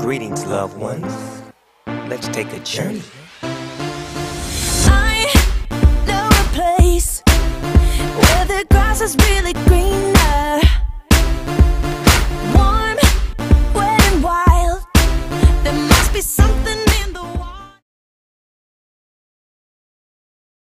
Greetings, loved ones. Let's take a journey. I know a place where the grass is really greener.